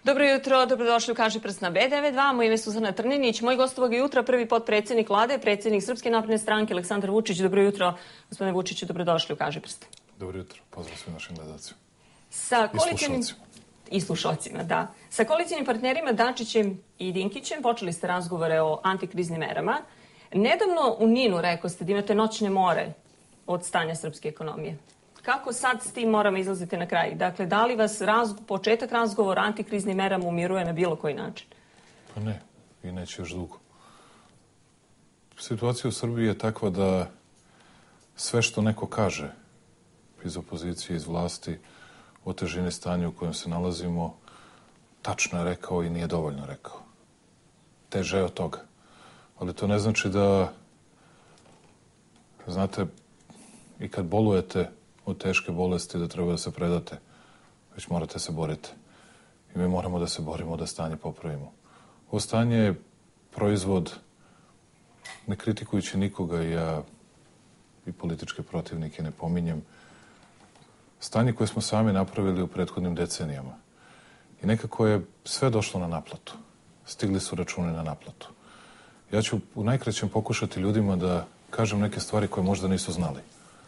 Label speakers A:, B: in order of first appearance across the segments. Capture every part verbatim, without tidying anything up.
A: Dobro jutro, dobrodošli u Kaži prst na B devedeset dva. Moje ime je Suzana Trninić. Moj gost ovog jutra, prvi potpredsjednik vlade, predsjednik Srpske napredne stranke, Aleksandar Vučić. Dobro jutro, gospodine Vučiću, dobrodošli u Kaži prst.
B: Dobro jutro, pozdrav svim našim gledalcima.
A: Sa koalicionim... I slušalcima, da. Sa koalicionim partnerima Dačićem i Dinkićem počeli ste razgovore o antikriznim merama. Nedavno u Ninu rekao ste da imate noćne more od stanja srpske ekonomije. Kako sad s tim moramo izlaziti na kraj? Dakle, da li vas raz, početak razgovora o antikriznim merama umiruje na bilo koji način?
B: Pa ne, i neće još dugo. Situacija u Srbiji je takva da sve što neko kaže iz opozicije, iz vlasti, o težini stanja u kojem se nalazimo, tačno je rekao i nije dovoljno rekao. Teže je od toga. Ali to ne znači da, znate, i kad bolujete od teške bolesti da treba da se predate, već morate se boriti. I mi moramo da se borimo da stanje popravimo. Ovo stanje je proizvod, ne kritikujući nikoga, ja i političke protivnike ne pominjem, stanje koje smo sami napravili u prethodnim decenijama. I nekako je sve došlo na naplatu. Stigli su računi na naplatu. Ja ću u najkraćem pokušati ljudima da kažem neke stvari koje možda nisu znali.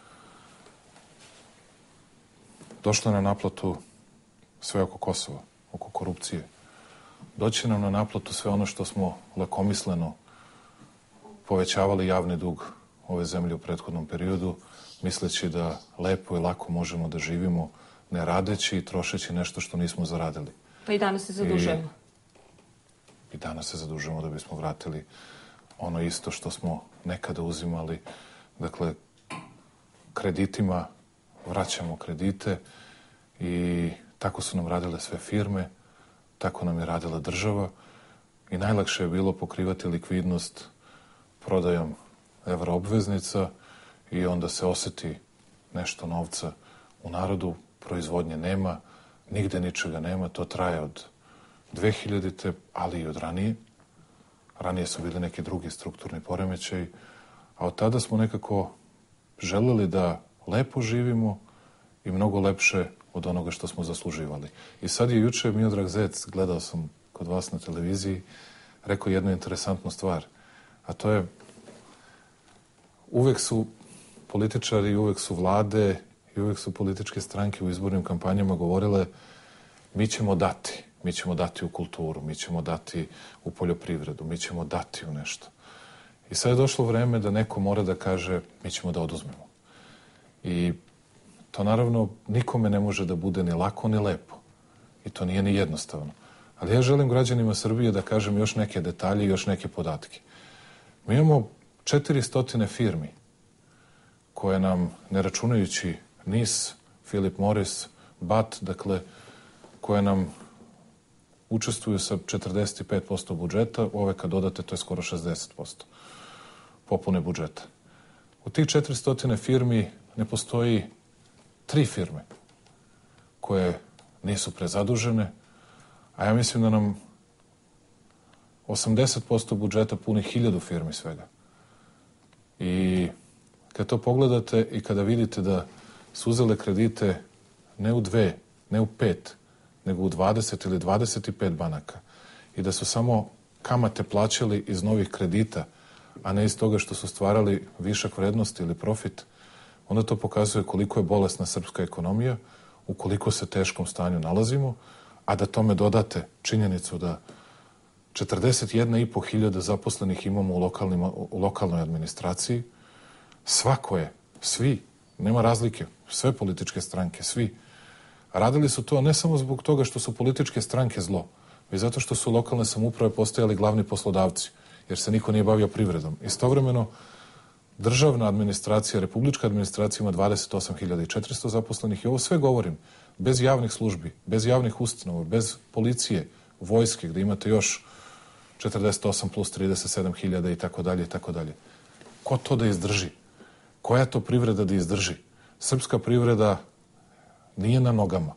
B: Došlo je na naplatu sve oko Kosova, oko korupcije. Doći nam na naplatu sve ono što smo lakomisleno povećavali javni dug ove zemlje u prethodnom periodu, misleći da lepo i lako možemo da živimo, ne radeći i trošeći nešto što nismo zaradili.
A: Pa i danas se zadužujemo.
B: I, i danas se zadužujemo da bismo vratili ono isto što smo nekada uzimali. Dakle, kreditima vraćamo kredite i tako su nam radile sve firme, tako nam je radila država i najlakše je bilo pokrivati likvidnost prodajom evroobveznica i onda se oseti nešto novca u narodu, proizvodnje nema, nigde ničega nema, to traje od dve hiljadite. ali i od ranije. Ranije su bili neki drugi strukturni poremećaji, a od tada smo nekako želeli da lepo živimo i mnogo lepše od onoga što smo zasluživali. I sad je juče Miodrag Zec, gledao sam kod vas na televiziji, rekao jednu interesantnu stvar, a to je uvek su političari, uvek su vlade i uvek su političke stranke u izbornim kampanjama govorile mi ćemo dati, mi ćemo dati u kulturu, mi ćemo dati u poljoprivredu, mi ćemo dati u nešto. I sad je došlo vreme da neko mora da kaže mi ćemo da oduzmemo. I to naravno nikome ne može da bude ni lako ni lepo. I to nije ni jednostavno. Ali ja želim građanima Srbije da kažem još neke detalje i još neke podatke. Mi imamo četiristo firmi koje nam, ne računajući N I S, Philip Morris, B A T, dakle, koje nam učestvuju sa četrdeset pet posto budžeta, ove kad dodate to je skoro šezdeset posto popune budžeta. U tih četiristo firmi ne postoji tri firme koje nisu prezadužene, a ja mislim da nam osamdeset posto budžeta puni hiljadu firmi svega. I kad to pogledate i kada vidite da su uzele kredite ne u dve, ne u pet, nego u dvadeset ili dvadeset pet banaka i da su samo kamate plaćali iz novih kredita, a ne iz toga što su stvarali višak vrednosti ili profit, onda to pokazuje koliko je bolesna srpska ekonomija, u koliko se teškom stanju nalazimo, a da tome dodate činjenicu da četrdeset jedna i po hiljada zaposlenih imamo u, lokalnim, u lokalnoj administraciji, svako je, svi, nema razlike, sve političke stranke, svi, radili su to ne samo zbog toga što su političke stranke zlo, već zato što su lokalne samouprave postajali glavni poslodavci, jer se niko nije bavio privredom. Istovremeno, državna administracija, republička administracija ima dvadeset osam hiljada četiristo zaposlenih i ovo sve govorim bez javnih službi, bez javnih ustanova, bez policije, vojske, gde imate još četrdeset osam plus trideset sedam hiljada i tako dalje i tako dalje. Ko to da izdrži? Koja to privreda da izdrži? Srpska privreda nije na nogama.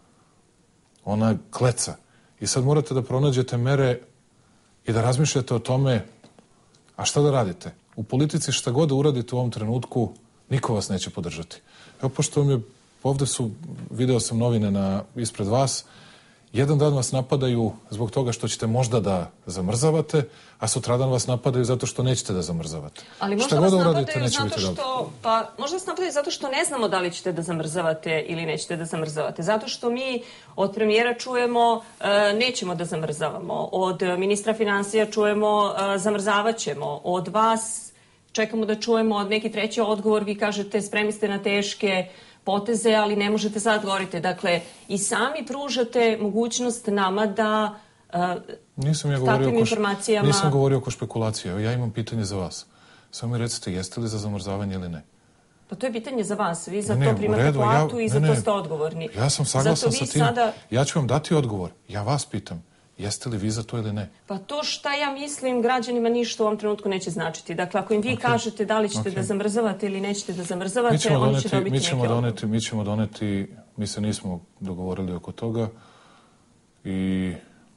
B: Ona kleca. I sad morate da pronađete mere i da razmišljate o tome, a šta da radite? U politici šta god da uradite u ovom trenutku, niko vas neće podržati. Evo, pošto vam je, ovde su, video sam novine na, ispred vas jedan dan vas napadaju zbog toga što ćete možda da zamrzavate, a sutradan vas napadaju zato što nećete da zamrzavate.
A: Ali možda vas napadaju zato što, pa možda vas napadaju zato što ne znamo da li ćete da zamrzavate ili nećete da zamrzavate. Zato što mi od premijera čujemo nećemo da zamrzavamo, od ministra finansija čujemo zamrzavat ćemo, od vas čekamo da čujemo od neki treći odgovor, vi kažete spremni ste na teške poteze, ali ne možete sad govoriti. Dakle, i sami pružate mogućnost nama da
B: nisam ja takvim informacijama... Nisam govorio oko špekulacija. Ja imam pitanje za vas. Samo mi recite, jeste li za zamrzavanje ili ne?
A: Pa to je pitanje za vas. Vi za to primate platu i za to ste odgovorni.
B: Ja sam saglasan sa tim. Ja ću vam dati odgovor. Ja vas pitam. Jeste li vi za to ili ne?
A: Pa to šta ja mislim građanima ništa u ovom trenutku neće značiti. Dakle, ako im vi kažete da li ćete da zamrzavate ili nećete da zamrzavate, oni će dobiti neki odgovor.
B: Mi ćemo doneti, mi se nismo dogovorili oko toga i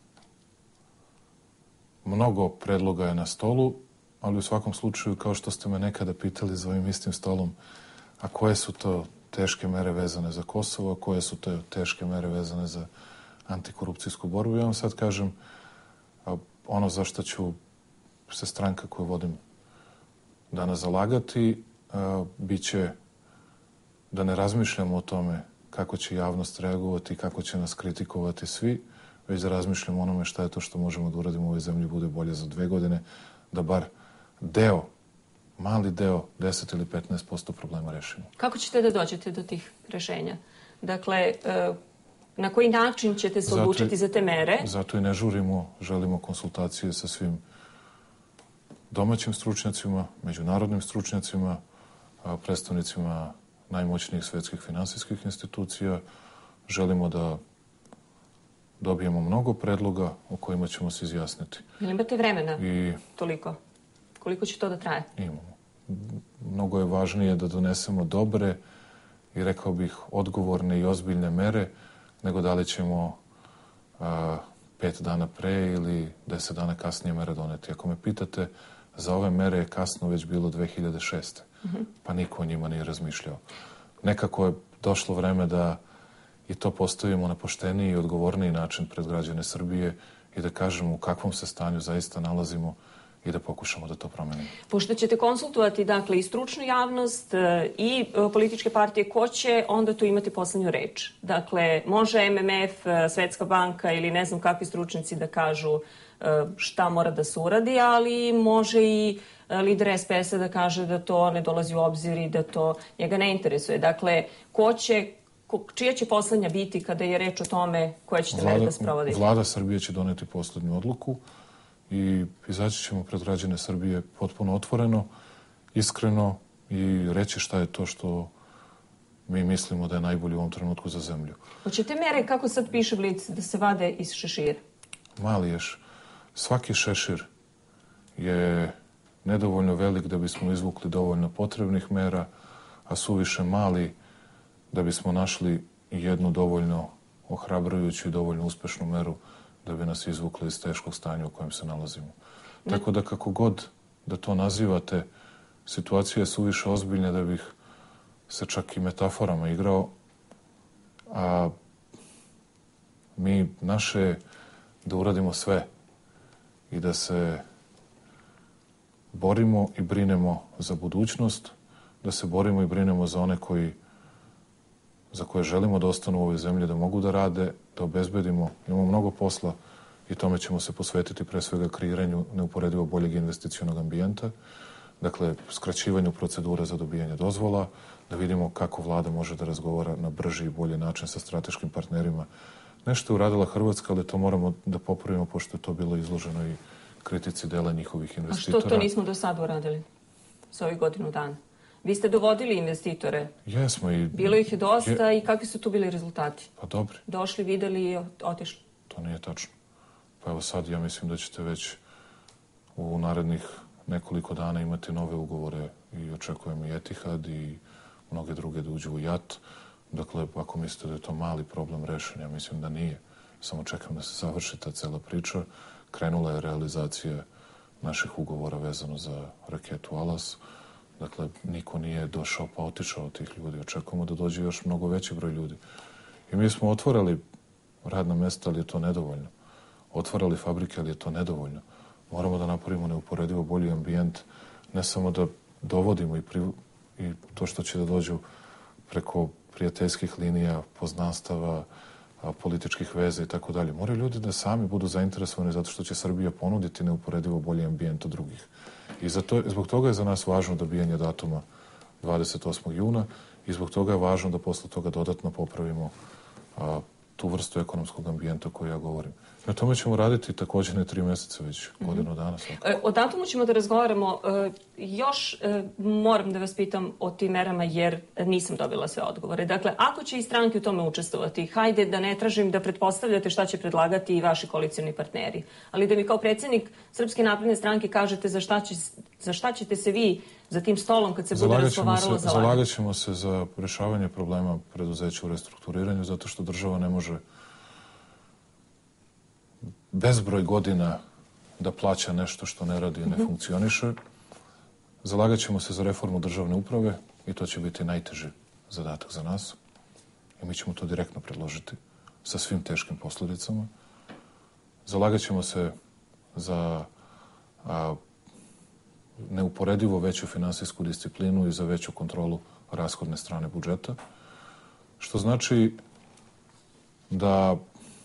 B: mnogo predloga je na stolu, ali u svakom slučaju, kao što ste me nekada pitali za ovim istim stolom, a koje su to teške mere vezane za Kosovo, a koje su to teške mere vezane za antikorupcijsku borbu. Ja vam sad kažem, ono za što ću se stranka koju vodim danas zalagati, bit će da ne razmišljamo o tome kako će javnost reagovati, kako će nas kritikovati svi, već da razmišljamo o onome šta je to što možemo da uradimo u ovoj zemlji bude bolje za dve godine, da bar deo, mali deo, deset ili petnaest posto problema rešimo.
A: Kako ćete da dođete do tih rešenja? Dakle, na koji način ćete se odlučiti za te mere?
B: Zato i ne žurimo, želimo konsultacije sa svim domaćim stručnjacima, međunarodnim stručnjacima, predstavnicima najmoćnijih svetskih finansijskih institucija. Želimo da dobijemo mnogo predloga o kojima ćemo se izjasniti.
A: Ili imate vremena toliko? Koliko će to da traje?
B: Imamo. Mnogo je važnije da donesemo dobre i, rekao bih, odgovorne i ozbiljne mere, nego da li ćemo a, pet dana pre ili deset dana kasnije mere doneti. Ako me pitate, za ove mere je kasno već bilo dve hiljade šeste. Mm-hmm. Pa niko o njima nije razmišljao. Nekako je došlo vreme da i to postavimo na pošteniji i odgovorniji način pred građane Srbije i da kažemo u kakvom se stanju zaista nalazimo i da pokušamo da to promenimo.
A: Pošto ćete konsultovati, dakle, i stručnu javnost i političke partije, ko će onda tu imati poslednju reč? Dakle, može M M F, Svetska banka ili ne znam kakvi stručnici da kažu šta mora da se uradi, ali može i lider S P S-a da kaže da to ne dolazi u obzir i da to njega ne interesuje. Dakle, ko će, čija će poslednja biti kada je reč o tome koje ćete mere da sprovodite?
B: Vlada Srbije će doneti poslednju odluku i izaći ćemo pred građane Srbije potpuno otvoreno, iskreno i reći šta je to što mi mislimo da je najbolje u ovom trenutku za zemlju.
A: Hoćete mere, kako sad piše Blic, da se vade iz šešira?
B: Mali je. Svaki šešir je nedovoljno velik da bismo izvukli dovoljno potrebnih mera, a suviše mali da bismo našli jednu dovoljno ohrabrujuću i dovoljno uspešnu meru da bi nas izvukli iz teškog stanja u kojem se nalazimo. Ne. Tako da kako god da to nazivate, situacija je suviše ozbiljna da bih se čak i metaforama igrao, a mi naše da uradimo sve i da se borimo i brinemo za budućnost, da se borimo i brinemo za one koji, za koje želimo da ostanu u ovoj zemlji, da mogu da rade, da obezbedimo. Imamo mnogo posla i tome ćemo se posvetiti pre svega kreiranju neuporedivo boljeg investicionog ambijenta, dakle, skraćivanju procedura za dobijanje dozvola, da vidimo kako vlada može da razgovara na brži i bolji način sa strateškim partnerima. Nešto je uradila Hrvatska, ali to moramo da popravimo, pošto je to bilo izloženo i kritici dela njihovih investitora.
A: A što to nismo do sada uradili za ovih godinu dana? Vi ste dovodili investitore.
B: Jesmo i...
A: Bilo ih je dosta je... i kakvi su tu bili rezultati?
B: Pa dobri.
A: Došli, videli i otišli.
B: To nije tačno. Pa evo sad ja mislim da ćete već u narednih nekoliko dana imati nove ugovore i očekujem i Etihad i mnoge druge da uđu u J A T. Dakle, ako mislite da je to mali problem rešen, ja mislim da nije. Samo čekam da se završi ta cela priča. Krenula je realizacija naših ugovora vezano za raketu Alas. Dakle, niko nije došao pa otišao od tih ljudi. Očekujemo da dođe još mnogo veći broj ljudi. I mi smo otvorili radna mesta, ali je to nedovoljno. Otvarali fabrike, ali je to nedovoljno. Moramo da napravimo neuporedivo bolji ambijent, ne samo da dovodimo i, pri, i to što će da dođu preko prijateljskih linija, poznanstava, političkih veza i tako dalje. Moraju ljudi da sami budu zainteresovani zato što će Srbija ponuditi neuporedivo bolji ambijent od drugih. I zato, zbog toga je za nas važno dobijanje datuma dvadeset osmog juna i zbog toga je važno da posle toga dodatno popravimo a, tu vrstu ekonomskog ambijenta o kojoj ja govorim. Na tome ćemo raditi također ne tri mjeseca, već godinu dana.
A: E, o datumu ćemo da razgovaramo. E, još e, moram da vas pitam o tim merama jer nisam dobila sve odgovore. Dakle, ako će i stranke u tome učestvovati, hajde da ne tražim da pretpostavljate šta će predlagati i vaši koalicioni partneri. Ali da mi kao predsjednik Srpske napredne stranke kažete za šta, će, za šta ćete se vi za tim stolom kad se bude razgovaralo
B: za laganje. Zalagat ćemo se za rješavanje problema preduzeća u restrukturiranju zato što država ne može bezbroj godina da plaća nešto što ne radi i ne funkcioniše. Zalagat ćemo se za reformu državne uprave i to će biti najteži zadatak za nas. I mi ćemo to direktno predložiti sa svim teškim posljedicama. Zalagat ćemo se za a, neuporedivo veću finansijsku disciplinu i za veću kontrolu rashodne strane budžeta. Što znači da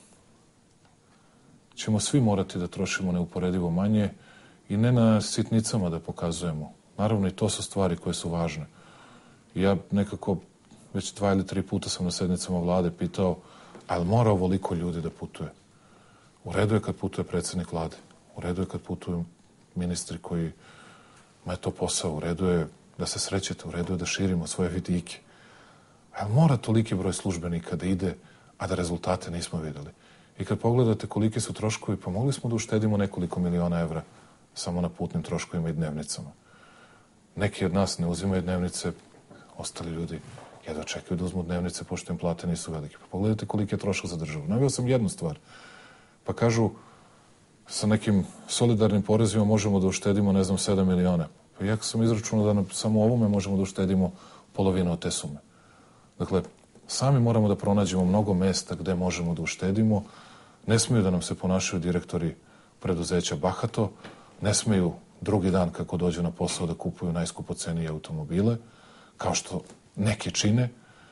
B: ćemo svi morati da trošimo neuporedivo manje i ne na sitnicama da pokazujemo. Naravno i to su stvari koje su važne. Ja nekako već dva ili tri puta sam na sednicama vlade pitao, ali mora ovoliko ljudi da putuje. U redu je kad putuje predsjednik vlade. U redu je kad putuju ministri koji ma je to posao. U redu je da se srećete. U redu je da širimo svoje vidike. Ali mora toliki broj službenika da ide, a da rezultate nismo videli. I kad pogledate koliki su troškovi, pa mogli smo da uštedimo nekoliko miliona evra samo na putnim troškovima i dnevnicama. Neki od nas ne uzimaju dnevnice, ostali ljudi jedva čekaju da uzmu dnevnice, pošto im plate nisu velike. Pa pogledajte koliki je trošak za državu. Naveo sam jednu stvar. Pa kažu, sa nekim solidarnim porezima možemo da uštedimo, ne znam, sedam miliona. Pa ja sam izračunao da na samo ovome možemo da uštedimo polovinu od te sume. Dakle, sami moramo da pronađemo mnogo mesta gde možemo da uštedimo. Ne smiju da nam se ponašaju direktori preduzeća bahato, ne smiju drugi dan kako dođu na posao da kupuju najskupocenije automobile, kao što neki čine.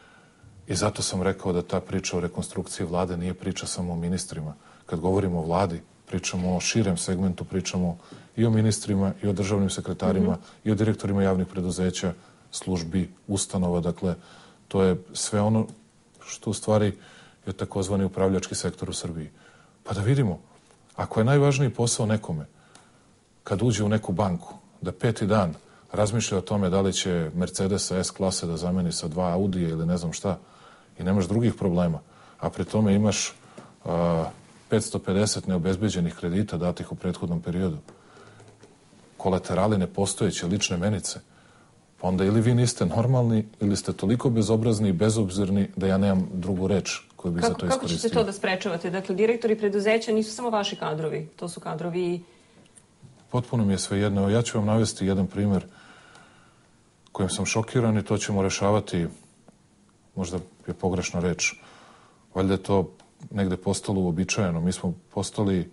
B: I zato sam rekao da ta priča o rekonstrukciji vlade nije priča samo o ministrima. Kad govorimo o vladi, pričamo o širem segmentu, pričamo i o ministrima, i o državnim sekretarima, mm-hmm. i o direktorima javnih preduzeća, službi, ustanova. Dakle, to je sve ono što u stvari je takozvani upravljački sektor u Srbiji. Pa da vidimo, ako je najvažniji posao nekome, kad uđe u neku banku, da peti dan razmišlja o tome da li će Mercedesa S klase da zameni sa dva Audije ili ne znam šta, i nemaš drugih problema, a pri tome imaš a, petsto pedeset neobezbeđenih kredita datih u prethodnom periodu, kolaterali nepostojeće, lične menice, pa onda ili vi niste normalni, ili ste toliko bezobrazni i bezobzirni da ja nemam drugu reč koju bih
A: kako,
B: za to iskoristio.
A: Kako ćete to da sprečavate? Dakle, direktori preduzeća nisu samo vaši kadrovi, to su kadrovi...
B: Potpuno mi je sve jedno. Ja ću vam navesti jedan primjer kojim sam šokiran i to ćemo rešavati, možda je pogrešna reč, valjda je to negde postalo uobičajeno. Mi smo postali,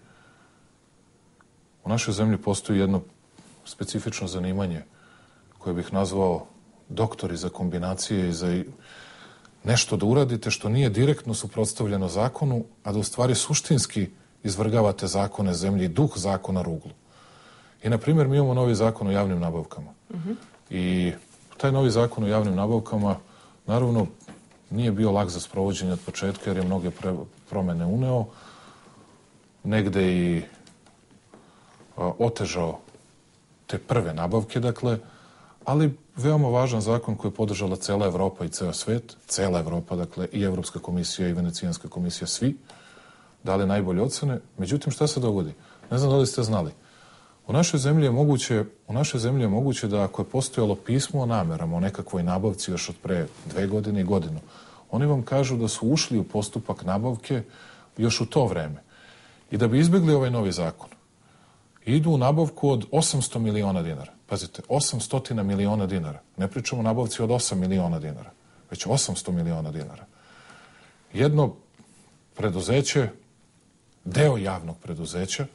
B: u našoj zemlji postoji jedno specifično zanimanje koje bih nazvao doktori za kombinacije i za nešto da uradite što nije direktno suprotstavljeno zakonu, a da u stvari suštinski izvrgavate zakone zemlje i duh zakona ruglu. I, na primjer, mi imamo novi zakon o javnim nabavkama. Mm-hmm. I taj novi zakon o javnim nabavkama, naravno, nije bio lak za sprovođenje od početka, jer je mnoge pre, promene uneo, negde i a, otežao te prve nabavke, dakle, ali veoma važan zakon koji je podržala cela Evropa i ceo svet, cela Evropa, dakle, i Evropska komisija i Venecijanska komisija, svi dali najbolje ocene. Međutim, šta se dogodi? Ne znam da li ste znali. U našoj zemlji je moguće, u našoj zemlji je moguće da ako je postojalo pismo o namerama o nekakvoj nabavci još od pre dve godine i godinu, oni vam kažu da su ušli u postupak nabavke još u to vreme. I da bi izbjegli ovaj novi zakon, idu u nabavku od osamsto miliona dinara. Pazite, osamsto miliona dinara. Ne pričamo o nabavci od osam miliona dinara, već osamsto miliona dinara. Jedno preduzeće, deo javnog preduzeća,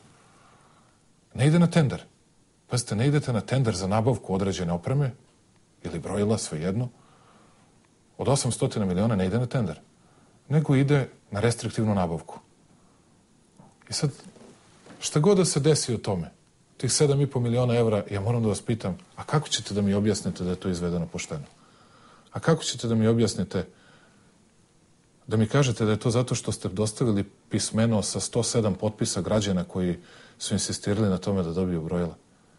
B: ne ide na tender. Pazite, ne idete na tender za nabavku određene opreme ili brojila, svejedno. Od osamsto miliona ne ide na tender, nego ide na restriktivnu nabavku. I sad, šta god da se desi o tome, tih sedam i po miliona evra, ja moram da vas pitam, a kako ćete da mi objasnite da je to izvedeno pošteno? A kako ćete da mi objasnite, da mi kažete da je to zato što ste dostavili pismeno sa sto sedam potpisa građana koji su insistirali na tome da dobiju brojila?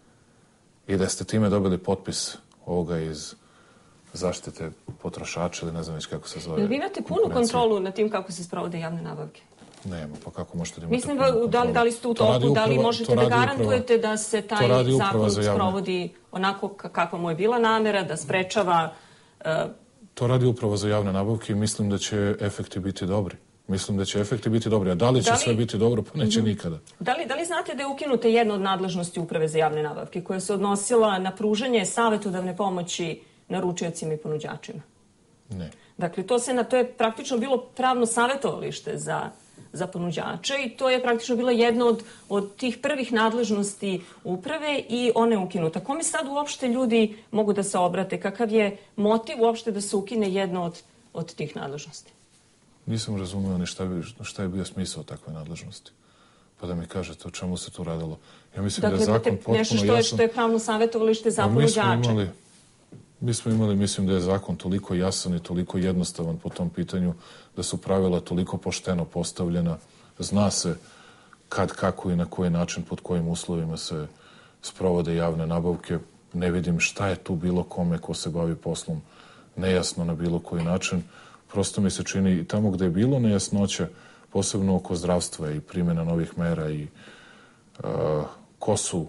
B: I da ste time dobili potpis ovoga iz zaštite potrošača ili ne znam već kako se zove.
A: Jel vi imate punu kontrolu na tim kako se sprovode javne nabavke?
B: Nema, pa kako možete da imate
A: Mislim,
B: punu kontrolu?
A: da li, da li ste u toku, da li možete da garantujete da se taj zakon sprovodi onako kakva mu je bila namera, da sprečava... Uh...
B: To radi upravo za javne nabavke i mislim da će efekti biti dobri. Mislim da će efekti biti dobri. A da li će da li... sve biti dobro, pa neće mm-hmm. nikada.
A: Da li, da li znate da je ukinuta jedna od nadležnosti Uprave za javne nabavke koja se odnosila na pružanje savetodavne pomoći naručiocima i ponuđačima?
B: Ne.
A: Dakle, to, se na, to je praktično bilo pravno savetovalište za, za ponuđače i to je praktično bila jedna od, od tih prvih nadležnosti uprave i ona je ukinuta. Kome sad uopšte ljudi mogu da se obrate? Kakav je motiv uopšte da se ukine jedna od, od tih nadležnosti?
B: Nisam razumio ni šta, bi, šta je bio smisao takve nadležnosti. Pa da mi kažete o čemu se tu radilo. Ja mislim
A: dakle,
B: da je zakon potpuno
A: nešto što je,
B: jasan.
A: što je pravno savetovalište za ponuđače.
B: Mi smo imali, mislim da je zakon toliko jasan i toliko jednostavan po tom pitanju, da su pravila toliko pošteno postavljena. Zna se kad, kako i na koji način, pod kojim uslovima se sprovode javne nabavke. Ne vidim šta je tu bilo kome ko se bavi poslom nejasno na bilo koji način. Prosto mi se čini tamo gde je bilo nejasnoća, posebno oko zdravstva i primjena novih mera i uh, ko su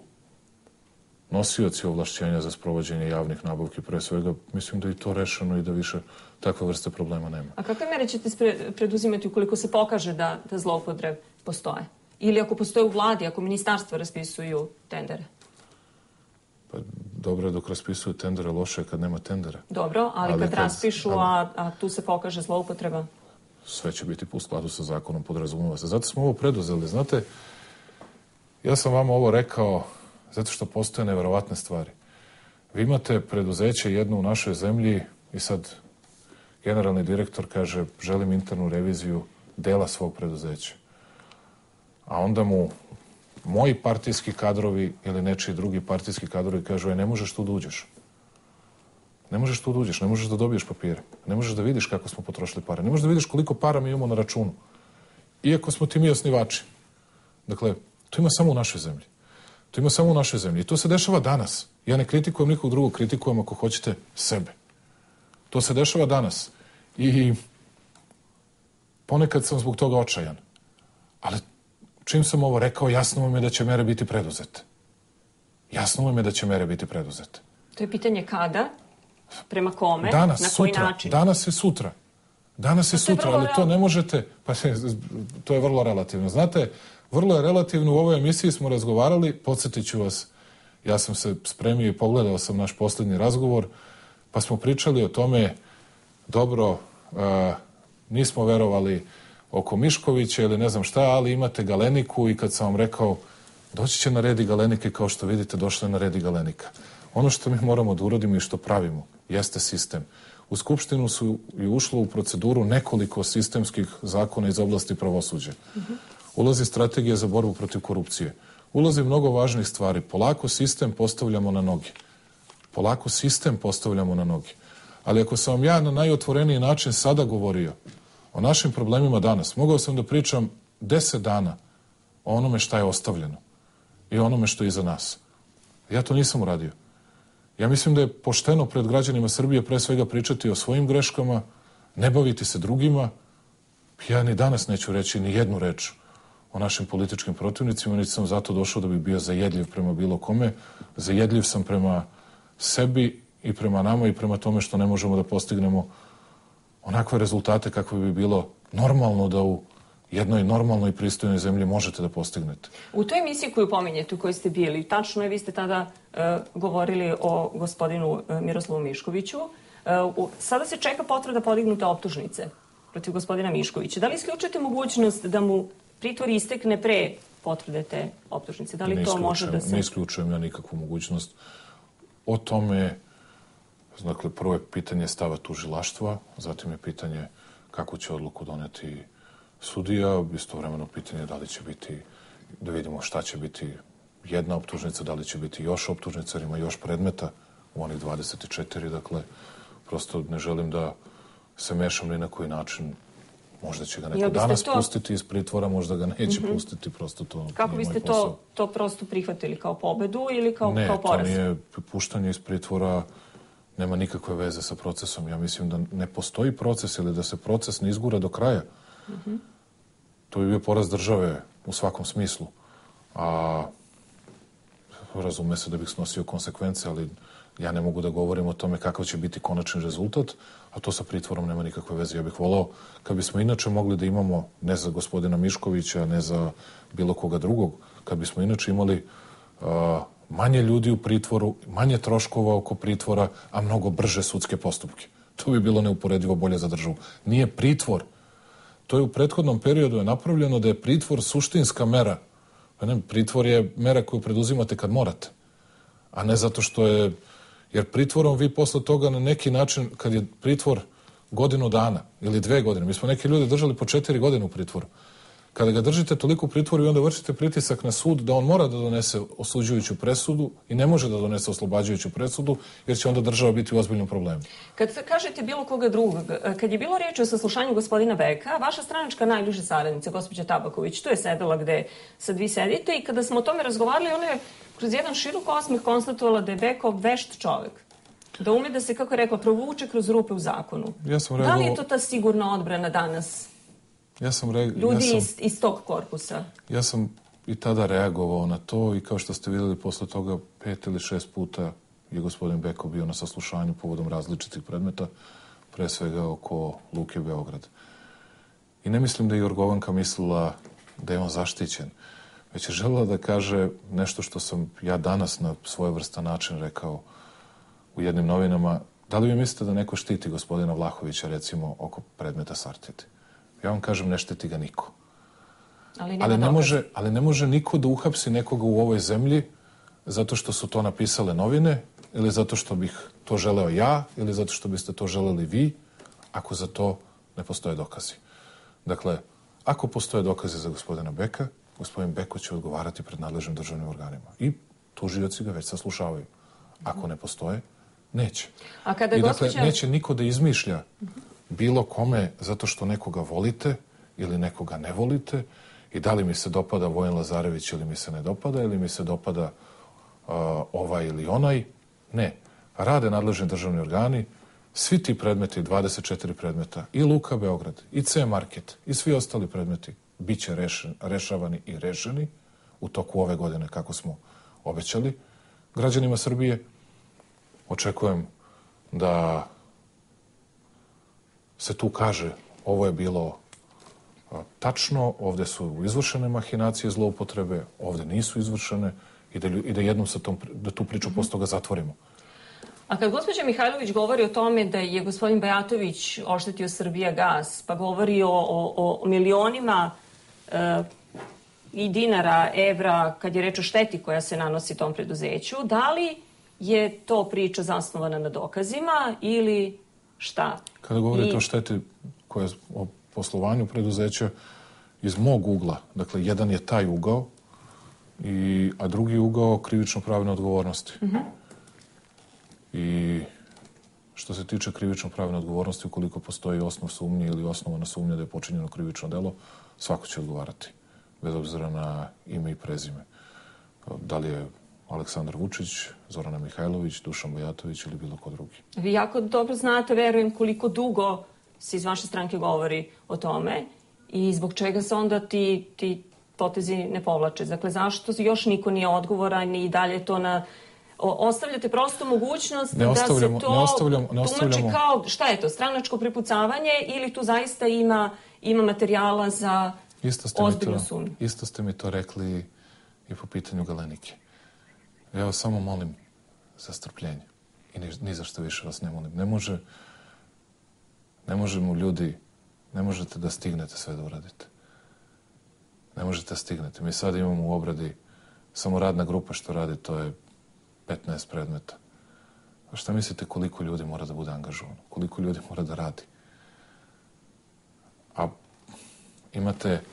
B: nosioci ovlašćenja za sprovođenje javnih nabavki, pre svega, mislim da je to rešeno i da više takve vrste problema nema.
A: A kakve mere ćete preduzimati ukoliko se pokaže da, da zloupotrebe postoje? Ili ako postoje u vladi, ako ministarstva raspisuju tendere?
B: Pa dobro je dok raspisuju tendere, loše je kad nema tendere.
A: Dobro, ali, ali kad, kad raspišu, a, a tu se pokaže zloupotreba?
B: Sve će biti u skladu sa zakonom, podrazumeva se. Zato smo ovo preduzeli. Znate, ja sam vama ovo rekao zato što postoje neverovatne stvari. Vi imate preduzeće jedno u našoj zemlji i sad generalni direktor kaže želim internu reviziju dela svog preduzeća. A onda mu moji partijski kadrovi ili nečiji drugi partijski kadrovi kažu e, ne možeš tu da uđeš. Ne možeš tu da uđeš, ne možeš da dobiješ papire. Ne možeš da vidiš kako smo potrošili pare. Ne možeš da vidiš koliko para mi imamo na računu. Iako smo ti mi osnivači. Dakle, to ima samo u našoj zemlji. To ima samo u našoj zemlji. I to se dešava danas. Ja ne kritikujem nikog drugog, kritikujem ako hoćete sebe. To se dešava danas. I ponekad sam zbog toga očajan. Ali čim sam ovo rekao, jasno vam je da će mere biti preduzete. Jasno vam je da će mere biti preduzete.
A: To je pitanje kada, prema kome,
B: danas,
A: na koji
B: sutra,
A: način?
B: Danas je sutra. Danas je sutra, ali to ne možete... Pa to je vrlo relativno. Znate, vrlo je relativno, u ovoj emisiji smo razgovarali, podsjetit ću vas, ja sam se spremio i pogledao sam naš posljednji razgovor, pa smo pričali o tome, dobro, a, nismo verovali oko Miškovića ili ne znam šta, ali imate Galeniku i kad sam vam rekao, doći će na red i Galenike, kao što vidite, došla je na red i Galenika. Ono što mi moramo da uradimo i što pravimo, jeste sistem. U Skupštinu su i ušlo u proceduru nekoliko sistemskih zakona iz oblasti pravosuđa. Mm-hmm. Ulazi strategija za borbu protiv korupcije. Ulazi mnogo važnih stvari. Polako sistem postavljamo na noge. Polako sistem postavljamo na noge. Ali ako sam vam ja na najotvoreniji način sada govorio o našim problemima danas, mogao sam da pričam deset dana o onome šta je ostavljeno i onome što je iza nas. Ja to nisam uradio. Ja mislim da je pošteno pred građanima Srbije pre svega pričati o svojim greškama, ne baviti se drugima. Ja ni danas neću reći ni jednu reč o našim političkim protivnicima, niti sam zato došao da bi bio zajedljiv prema bilo kome. Zajedljiv sam prema sebi i prema nama i prema tome što ne možemo da postignemo onakve rezultate kakve bi bilo normalno da u jednoj normalnoj i pristojnoj zemlji možete da postignete.
A: U toj emisiji koju pominjete, u kojoj ste bili, tačno je, vi ste tada uh, govorili o gospodinu uh, Miroslavu Miškoviću. Uh, u, sada se čeka potvrda podignute optužnice protiv gospodina Miškovića. Da li isključujete mogućnost da mu pritvor istekne pre potvrde te optužnice? Da li to može da se...
B: Ne isključujem ja nikakvu mogućnost. O tome, dakle, prvo je pitanje stava tužilaštva, zatim je pitanje kako će odluku doneti sudija, istovremeno pitanje da li će biti, da vidimo šta će biti jedna optužnica, da li će biti još optužnica, jer ima još predmeta u onih dvadeset četiri, dakle, prosto ne želim da se mešam ni na koji način. Možda će ga neko danas to... pustiti iz pritvora, možda ga neće mm-hmm. pustiti, prosto to
A: Kako biste to, to prosto prihvatili, kao pobedu ili kao,
B: ne,
A: kao poraz?
B: Ne, to nije puštanje iz pritvora, nema nikakve veze sa procesom. Ja mislim da ne postoji proces ili da se proces ne izgura do kraja. Mm-hmm. To bi bio poraz države u svakom smislu. A razume se da bih snosio konsekvence, ali ja ne mogu da govorim o tome kakav će biti konačni rezultat, a to sa pritvorom nema nikakve veze. Ja bih volao, kad bismo inače mogli da imamo, ne za gospodina Miškovića, ne za bilo koga drugog, kad bismo inače imali uh, manje ljudi u pritvoru, manje troškova oko pritvora, a mnogo brže sudske postupke. To bi bilo neuporedivo bolje za državu. Nije pritvor. To je u prethodnom periodu je napravljeno da je pritvor suštinska mera. Ne, pritvor je mera koju preduzimate kad morate, a ne zato što je... Jer pritvorom vi posle toga na neki način, kad je pritvor godinu dana ili dve godine, mi smo neke ljude držali po četiri godine u pritvoru. Kada ga držite toliko u pritvoru i onda vršite pritisak na sud da on mora da donese osuđujuću presudu i ne može da donese oslobađajuću presudu, jer će onda država biti u ozbiljnom problemu.
A: Kad kažete bilo koga drugog, kad je bilo riječ o saslušanju gospodina Beka, vaša stranačka najbliža saradnica, gospođa Tabaković, tu je sedela gde sad vi sedite i kada smo o tome razgovarali, ona je kroz jedan širok osmeh konstatovala da je Beko vešt čovek. Da ume da se, kako je rekla, provuče kroz rupe u zakonu.
B: Ja sam reagovao...
A: Da li je to ta sigurna odbrana danas?
B: Ja sam re...
A: Ljudi
B: ja sam...
A: iz, iz tog korpusa.
B: Ja sam i tada reagovao na to i kao što ste vidjeli posle toga pet ili šest puta je gospodin Beko bio na saslušanju povodom različitih predmeta, pre svega oko Luke Beograd. I ne mislim da je Jorgovanka mislila da je on zaštićen, već je želela da kaže nešto što sam ja danas na svojevrstan način rekao u jednim novinama. Da li vi mislite da neko štiti gospodina Vlahovića, recimo, oko predmeta Sartid? Ja vam kažem, ne štiti ga niko.
A: Ali,
B: ali, ne može, ali ne može niko da uhapsi nekoga u ovoj zemlji zato što su to napisale novine ili zato što bih to želeo ja ili zato što biste to želeli vi, ako za to ne postoje dokazi. Dakle, ako postoje dokaze za gospodina Beka, gospodin Beko će odgovarati pred nadležnim državnim organima. I tužioci ga već saslušavaju. Ako ne postoje, neće.
A: A kada
B: I
A: gospođa...
B: dakle, neće niko da izmišlja bilo kome zato što nekoga volite ili nekoga ne volite i da li mi se dopada Vojin Lazarević ili mi se ne dopada ili mi se dopada uh, ovaj ili onaj. Ne. Rade nadležni državni organi. Svi ti predmeti, dvadeset četiri predmeta, i Luka Beograd, i C-Market, i svi ostali predmeti bit će rešen, rešavani i rešeni u toku ove godine, kako smo obećali građanima Srbije. Očekujem da se tu kaže ovo je bilo a, tačno, ovde su izvršene mahinacije, zloupotrebe, ovde nisu izvršene i da, i da jednom sa tom, da tu priču mm-hmm. posle toga zatvorimo.
A: A kad gospođa Mihajlović govori o tome da je gospodin Bajatović oštetio Srbijagas, pa govori o, o, o milionima e, i dinara, evra, kad je reč o šteti koja se nanosi tom preduzeću, da li je to priča zasnovana na dokazima ili šta?
B: Kada govorite
A: I...
B: o šteti koja je o poslovanju preduzeća, iz mog ugla, dakle, jedan je taj ugao, i, a drugi ugao krivično-pravne odgovornosti. Mm-hmm. I što se tiče krivično-pravne odgovornosti, ukoliko postoji osnov sumnje ili osnovana sumnja da je počinjeno krivično delo, svako će odgovarati, bez obzira na ime i prezime. Da li je Aleksandar Vučić, Zorana Mihajlović, Dušan Bajatović ili bilo ko drugi.
A: Vi jako dobro znate, verujem, koliko dugo se iz vaše stranke govori o tome i zbog čega se onda ti, ti potezi ne povlače. Dakle, zašto još niko nije odgovoran i dalje to na... Ostavljate prosto mogućnost da se to
B: ne ostavljamo, ne ostavljamo.
A: tumači kao, šta je to, stranačko prepucavanje ili tu zaista ima, ima materijala za ozbiljnu sumnju?
B: Isto ste mi to rekli i po pitanju Galenike. Ja vas samo molim za strpljenje i ni, ni za što više vas ne molim. Ne može, ne možemo ljudi ne možete da stignete sve da uradite. Ne možete da stignete. Mi sad imamo u obradi samo radna grupa što radi, to je petnaest predmeta. A šta mislite koliko ljudi mora da bude angažovano? Koliko ljudi mora da radi? A imate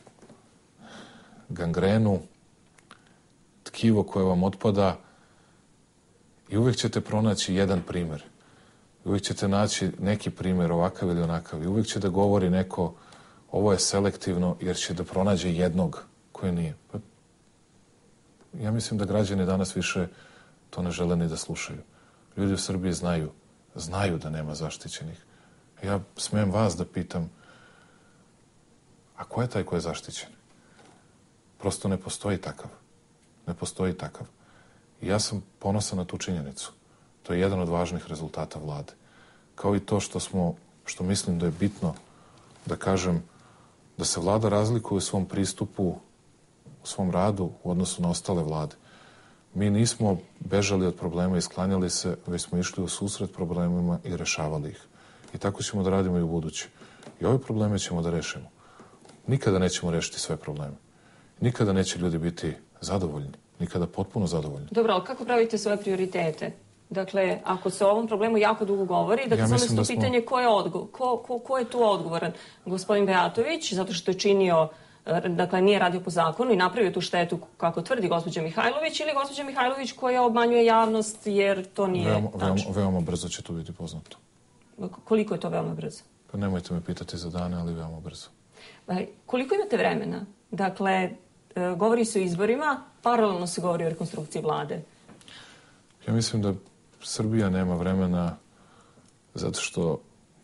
B: gangrenu, tkivo koje vam otpada i uvijek ćete pronaći jedan primer. Uvijek ćete naći neki primer ovakav ili onakav. I uvijek će da govori neko ovo je selektivno jer će da pronađe jednog koji nije. Pa, ja mislim da građani danas više to ne žele ni da slušaju. Ljudi u Srbiji znaju, znaju da nema zaštićenih. Ja smem vas da pitam, a ko je taj ko je zaštićen? Prosto ne postoji takav. Ne postoji takav. I ja sam ponosan na tu činjenicu. To je jedan od važnih rezultata vlade. Kao i to što smo, što mislim da je bitno da kažem, da se vlada razlikuje u svom pristupu, u svom radu u odnosu na ostale vlade. Mi nismo bežali od problema i sklanjali se, već smo išli u susret problemima i rešavali ih. I tako ćemo da radimo i u buduće. I ove probleme ćemo da rešimo. Nikada nećemo rešiti sve probleme. Nikada neće ljudi biti zadovoljni. Nikada potpuno zadovoljni.
A: Dobro, ali kako pravite svoje prioritete? Dakle, ako se o ovom problemu jako dugo govori, dakle,
B: ja
A: samo je to
B: da smo...
A: pitanje ko je, odgo ko, ko, ko je tu odgovoran? Gospodin Bejatović, zato što je činio, dakle, nije radio po zakonu i napravio tu štetu, kako tvrdi gospođa Mihajlović, ili gospođa Mihajlović koja obmanjuje javnost jer to nije
B: veoma, veoma,
A: tačno?
B: veoma brzo će to biti poznato.
A: Koliko je to veoma brzo?
B: Pa nemojte me pitati za dane, ali veoma brzo.
A: Koliko imate vremena? Dakle, govori se o izborima, paralelno se govori o rekonstrukciji vlade.
B: Ja mislim da Srbija nema vremena zato što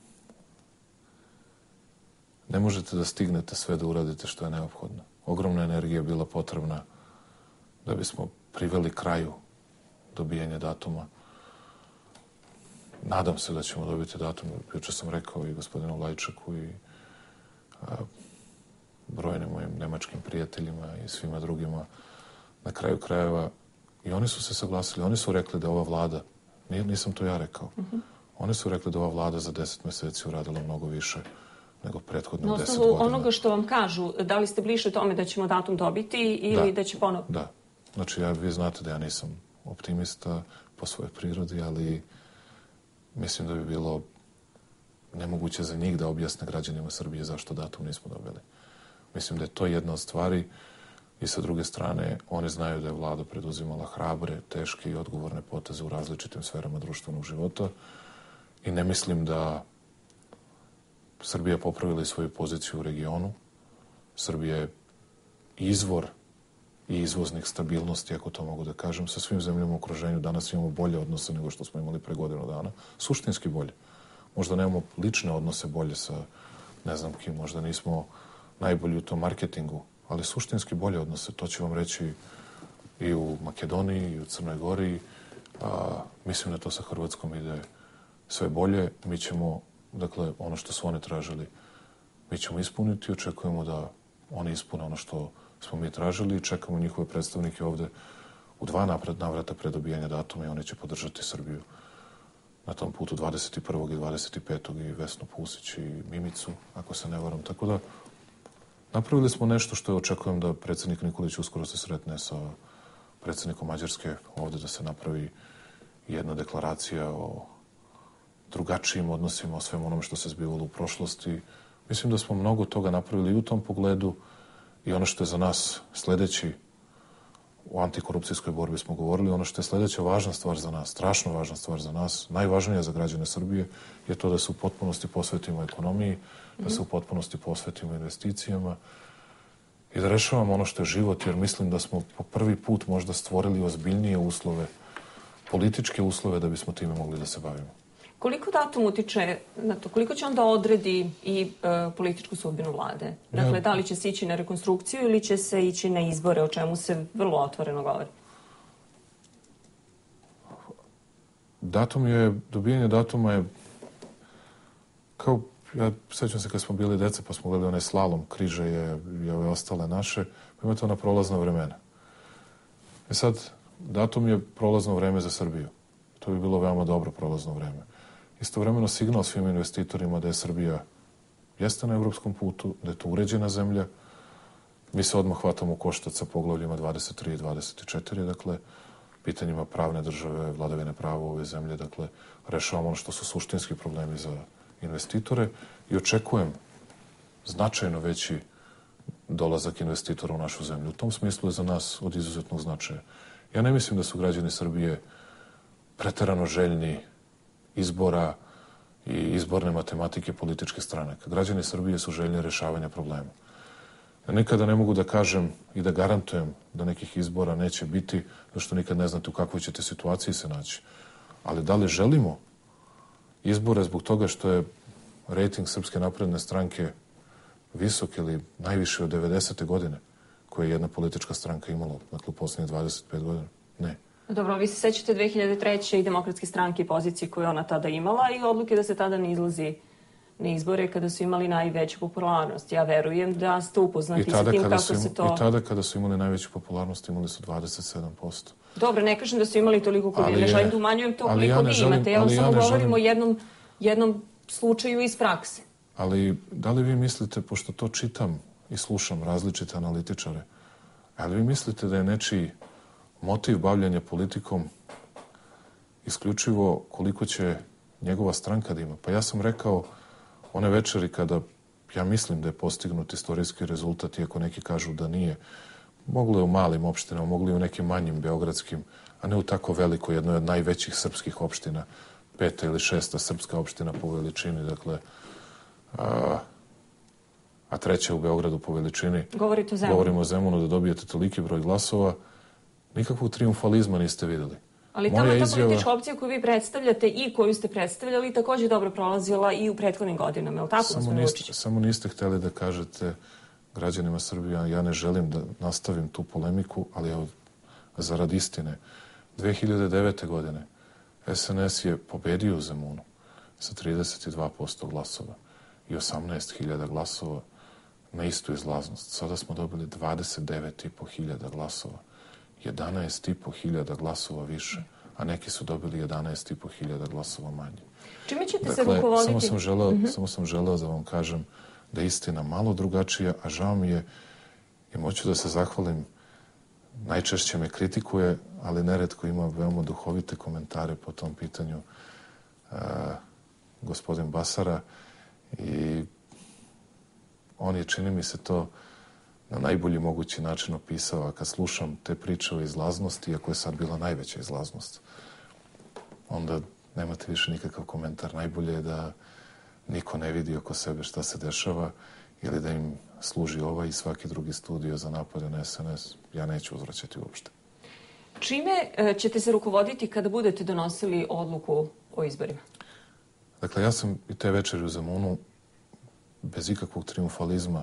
B: ne možete da stignete sve da uradite što je neophodno. Ogromna energija je bila potrebna da bismo priveli kraju dobijanja datuma. Nadam se da ćemo dobiti datum. Juče sam rekao i gospodinu Lajčeku i a, brojnim mojim nemačkim prijateljima i svima drugima na kraju krajeva. I oni su se saglasili. Oni su rekli da ova vlada, nisam to ja rekao, uh-huh. Oni su rekli da ova vlada za deset meseci uradila mnogo više nego prethodnih deset godina. Na osnovu
A: onoga što vam kažu, da li ste bliže tome da ćemo datum dobiti ili da, da će ponovo?
B: Da. Znači, ja, vi znate da ja nisam optimista po svojoj prirodi, ali mislim da bi bilo nemoguće za njih da objasne građanima Srbije zašto datum nismo dobili. Mislim da je to jedna od stvari i sa druge strane oni znaju da je vlada preduzimala hrabre, teške i odgovorne poteze u različitim sferama društvenog života i ne mislim da Srbija popravila svoju poziciju u regionu. Srbija je izvor i izvoznih stabilnosti, ako to mogu da kažem, sa svim zemljama u okruženju. Danas imamo bolje odnose nego što smo imali pre godinu dana. Suštinski bolje. Možda nemamo lične odnose bolje sa ne znam kim, možda nismo najbolji u tom marketingu, ali suštinski bolje odnose. To ću vam reći i u Makedoniji, i u Crnoj Gori. A, mislim da to sa Hrvatskom ide sve bolje. Mi ćemo, dakle, ono što su oni tražili, mi ćemo ispuniti i očekujemo da oni ispune ono što smo mi tražili i čekamo njihove predstavnike ovde u dva navrata pre dobijanja datuma i oni će podržati Srbiju na tom putu dvadeset prvog i dvadeset petog i Vesnu Pusić i Mimicu, ako se ne varam. Tako da, napravili smo nešto što očekujem da predsjednik Nikolić uskoro se sretne sa predsjednikom Mađarske ovde, da se napravi jedna deklaracija o drugačijim odnosima, o svemu onome što se zbivalo u prošlosti. Mislim da smo mnogo toga napravili i u tom pogledu i ono što je za nas sledeći, u antikorupcijskoj borbi smo govorili, ono što je sledeća važna stvar za nas, strašno važna stvar za nas, najvažnija za građane Srbije, je to da se u potpunosti posvetimo ekonomiji, mm-hmm. da se u potpunosti posvetimo investicijama i da rešavamo ono što je život, jer mislim da smo po prvi put možda stvorili ozbiljnije uslove, političke uslove da bismo time mogli da se bavimo.
A: Koliko datum utiče na to? Koliko će onda odredi i e, političku sudbinu vlade? Dakle, ja, da li će se ići na rekonstrukciju ili će se ići na izbore, o čemu se vrlo otvoreno govori?
B: Datum je, dobijanje datuma je kao, ja sećam se kad smo bili deca pa smo gledali onaj slalom, križe je i ove ostale naše, pa imate ona prolazna vremena. E sad, datum je prolazno vreme za Srbiju. To bi bilo veoma dobro prolazno vreme. Istovremeno signal svim investitorima da je Srbija jeste na evropskom putu, da je to uređena zemlja. Mi se odmah hvatamo u koštac sa poglavljima dvadeset tri i dvadeset četiri, dakle, pitanjima pravne države, vladavine prava u ove zemlje, dakle, rešavamo ono što su suštinski problemi za investitore i očekujem značajno veći dolazak investitora u našu zemlju. U tom smislu je za nas od izuzetnog značaja. Ja ne mislim da su građani Srbije preterano željni izbora i izborne matematike političkih stranaka. Građani Srbije su željni rešavanja problema. Ja nikada ne mogu da kažem i da garantujem da nekih izbora neće biti, zato što nikad ne znate u kakvoj ćete situaciji se naći. Ali da li želimo izbore zbog toga što je rejting Srpske napredne stranke visok ili najviše od devedesete godine koje je jedna politička stranka imala, dakle u poslednjih dvadeset pet godina? Ne.
A: Dobro, vi se sećate dve hiljade treće. i Demokratske stranke i pozicije koju ona tada imala i odluke da se tada ne izlazi na izbore kada su imali najveću popularnost. Ja verujem da ste upoznati sa tim kako se to...
B: I tada kada su imali najveću popularnost imali su dvadeset sedam posto.
A: Dobro, ne kažem da su imali toliko koliko vi. Ne želim da umanjujem to koliko vi imate. Ja vam samo govorim o jednom slučaju iz prakse.
B: Ali da li vi mislite, pošto to čitam i slušam različite analitičare, ali vi mislite da je nečiji motiv bavljanja politikom isključivo koliko će njegova stranka da ima? Pa ja sam rekao one večeri kada ja mislim da je postignut istorijski rezultat, iako neki kažu da nije, moglo je u malim opštinama, mogli u nekim manjim beogradskim, a ne u tako velikoj, jednoj od najvećih srpskih opština, peta ili šesta srpska opština po veličini, dakle, a, a treća u Beogradu po veličini.
A: Govorite o Zemunu.
B: Govorimo o Zemunu, da dobijete toliki broj glasova. Nikakvog triumfalizma niste videli.
A: Ali tamo ta politička opcija koju vi predstavljate i koju ste predstavljali takođe dobro prolazila i u prethodnim godinama, je li tako, gospodine Vučiću?
B: Samo niste hteli da kažete građanima Srbije, ja ne želim da nastavim tu polemiku, ali evo, zarad istine, dve hiljade devete. godine es en es je pobedio u Zemunu sa trideset dva posto glasova i osamnaest hiljada glasova na istu izlaznost. Sada smo dobili dvadeset devet i po hiljada glasova. jedanaest i po hiljada glasova više, a neki su dobili jedanaest i po hiljada glasova manje.
A: Čime ćete se rukovoditi?
B: Samo sam želeo, samo sam želeo da vam kažem da je istina malo drugačija, a žao mi je i moću da se zahvalim, najčešće me kritikuje, ali neretko ima veoma duhovite komentare po tom pitanju a, gospodin Basara i on je, čini mi se to, na najbolji mogući način opisao, a kad slušam te priče o izlaznosti, iako je sad bila najveća izlaznost, onda nemate više nikakav komentar. Najbolje je da niko ne vidi oko sebe šta se dešava ili da im služi ovaj i svaki drugi studio za napade na es en es. Ja neću uzvraćati uopšte.
A: Čime ćete se rukovoditi kada budete donosili odluku o izborima?
B: Dakle, ja sam i te večeri u Zemunu bez ikakvog triumfalizma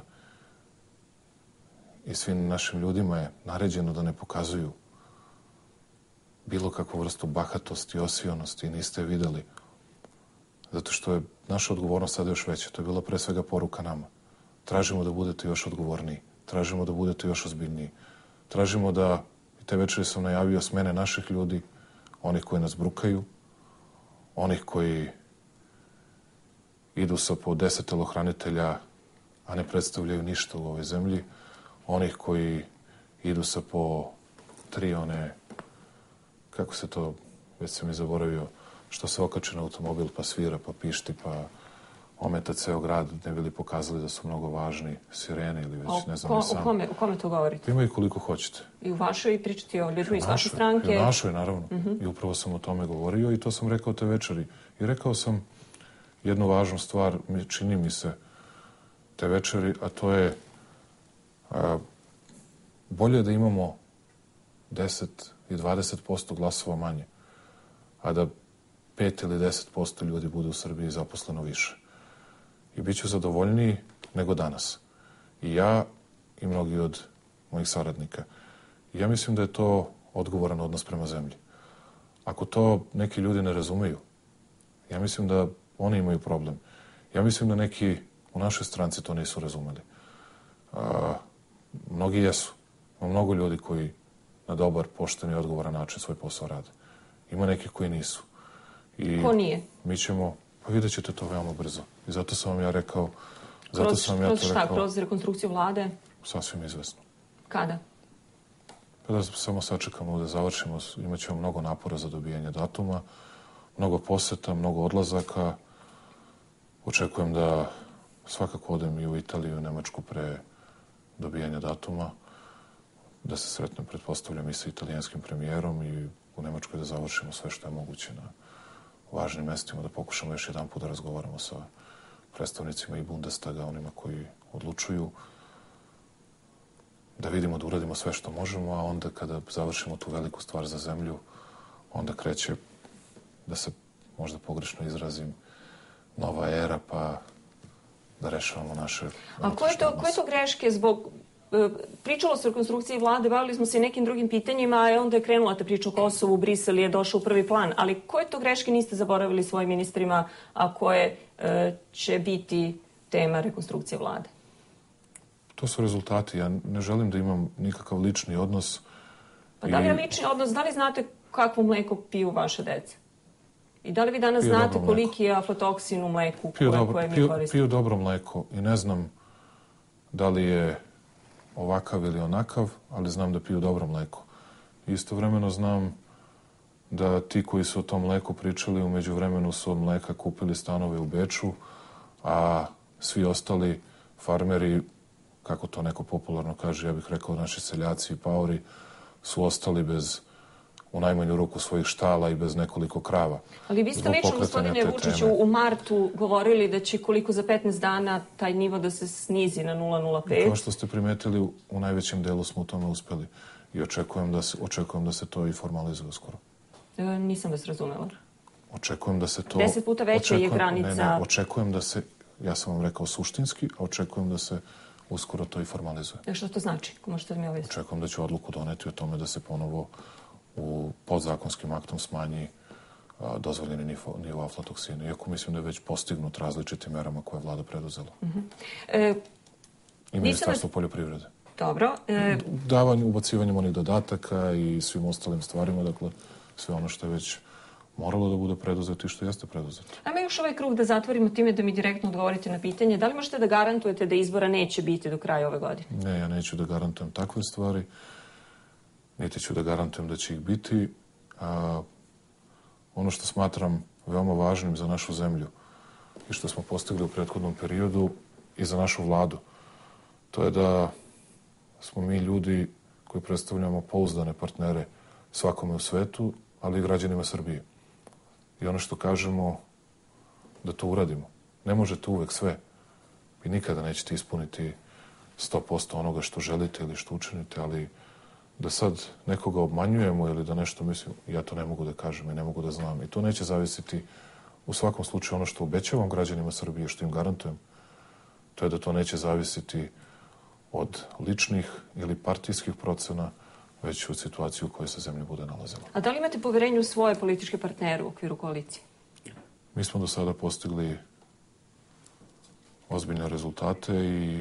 B: i svim našim ljudima je naređeno da ne pokazuju bilo kakvu vrstu bahatosti, osionosti, niste je videli. Zato što je naša odgovornost sada još veća. To je bila pre svega poruka nama. Tražimo da budete još odgovorniji. Tražimo da budete još ozbiljniji. Tražimo da, i te večeri sam najavio, smene naših ljudi, onih koji nas brukaju, onih koji idu sa po deset telohranitelja, a ne predstavljaju ništa u ovoj zemlji, onih koji idu sa po tri one, kako se to, već sam i zaboravio, što se okače na automobil pa svira, pa pišti, pa ometa ceo grad, ne bi li pokazali da su mnogo važni, sirene ili već, ne znam, sam.
A: U kome, u kome to govorite?
B: Ima i koliko hoćete.
A: I u vašoj pričati o ljudima iz vaše stranke?
B: I u našoj, naravno. I upravo sam o tome govorio i to sam rekao te večeri. I rekao sam jednu važnu stvar, čini mi se, te večeri, a to je a, bolje da imamo deset i dvadeset posto glasova manje, a da pet ili deset posto ljudi bude u Srbiji zaposleno više. I bit ću zadovoljniji nego danas. I ja i mnogi od mojih saradnika. I ja mislim da je to odgovoran odnos prema zemlji. Ako to neki ljudi ne razumeju, ja mislim da oni imaju problem. Ja mislim da neki u našoj stranci to nisu razumeli. A, mnogi jesu. Ima mnogo ljudi koji na dobar, pošten i odgovoran način svoj posao rade. Ima neki koji nisu. I
A: ko nije?
B: Mi ćemo, pa vidjet ćete to veoma brzo. I zato sam vam ja rekao, Zato
A: kroz,
B: sam ja
A: kroz
B: to
A: šta?
B: rekao,
A: Kroz rekonstrukciju vlade?
B: Sasvim izvesno.
A: Kada?
B: Pa da samo sačekamo da završimo. Imaćemo mnogo napora za dobijanje datuma, mnogo poseta, mnogo odlazaka. Očekujem da svakako odem i u Italiju i u Nemačku pre dobijanja datuma, da se sretnem, pretpostavljam, i sa italijanskim premijerom i u Nemačkoj da završimo sve što je moguće na važnim mestima, da pokušamo još jedan put da razgovaramo sa predstavnicima i Bundestaga, onima koji odlučuju, da vidimo da uradimo sve što možemo, a onda kada završimo tu veliku stvar za zemlju, onda kreće, da se možda pogrešno izrazim, nova era, pa da rešavamo naše...
A: A koje to, koje to greške zbog... Pričalo se o rekonstrukciji vlade, bavili smo se i nekim drugim pitanjima, a onda je krenula ta priča o Kosovu, Brisel je došao u prvi plan. Ali koje to greške niste zaboravili svojim ministrima, a koje e, će biti tema rekonstrukcije vlade?
B: To su rezultati. Ja ne želim da imam nikakav lični odnos.
A: Pa da li je lični odnos? Da li znate kakvo mleko piju vaše deca? I da li vi danas
B: piju
A: znate koliki je aflatoksin u mleku
B: piju
A: koje,
B: dobro,
A: koje mi
B: piju,
A: koristimo?
B: Piju dobro mleko i ne znam da li je ovakav ili onakav, ali znam da piju dobro mleko. Istovremeno znam da ti koji su o tom mleku pričali, umeđu vremenu su od mleka kupili stanove u Beču, a svi ostali farmeri, kako to neko popularno kaže, ja bih rekao naši seljaci i paori, su ostali bez, u najmanju ruku, svojih štala i bez nekoliko krava.
A: Ali vi ste lično, gospodine Vučiću, u martu govorili da će koliko za petnaest dana taj nivo da se snizi na nula zarez nula pet.
B: Kao što ste primetili, u najvećem delu smo u tome uspeli i očekujem da se, očekujem da se to i formalizuje skoro.
A: E, nisam vas razumela.
B: Očekujem da se to...
A: Deset puta veća je granica...
B: Ne, ne, očekujem da se, ja sam vam rekao suštinski, a očekujem da se uskoro to i formalizuje.
A: E, što to znači? Ko možete da mi objasniti?
B: Očekujem da će odluku doneti o tome da se ponovo u podzakonskim aktom smanji a, dozvoljeni nivo, nivo aflatoksina. Iako mislim da je već postignut različitim merama koje je vlada preduzela.
A: Uh-huh. e,
B: I Ministarstvo poljoprivrede.
A: Dobro. E...
B: Davanje, ubacivanjem onih dodataka i svim ostalim stvarima, dakle, sve ono što je već moralo da bude preduzeto i što jeste preduzeto.
A: Ajmo još ovaj krug da zatvorimo time da mi direktno odgovorite na pitanje. Da li možete da garantujete da izbora neće biti do kraja ove godine?
B: Ne, ja neću da garantujem takve stvari. Niti ću da garantujem da će ih biti. A, ono što smatram veoma važnim za našu zemlju i što smo postigli u prethodnom periodu i za našu vladu, to je da smo mi ljudi koji predstavljamo pouzdane partnere svakome u svetu, ali i građanima Srbije. I ono što kažemo, da to uradimo. Ne možete uvek sve. Vi nikada nećete ispuniti sto posto onoga što želite ili što učinite, ali da sad nekoga obmanjujemo ili da nešto mislim, ja to ne mogu da kažem i ne mogu da znam. I to neće zavisiti u svakom slučaju ono što obećavam građanima Srbije, što im garantujem. To je da to neće zavisiti od ličnih ili partijskih procena, već od situacije u kojoj se zemlja bude nalazila.
A: A da li imate poverenje u svoje političke partnere u okviru koalicije?
B: Mi smo do sada postigli ozbiljne rezultate i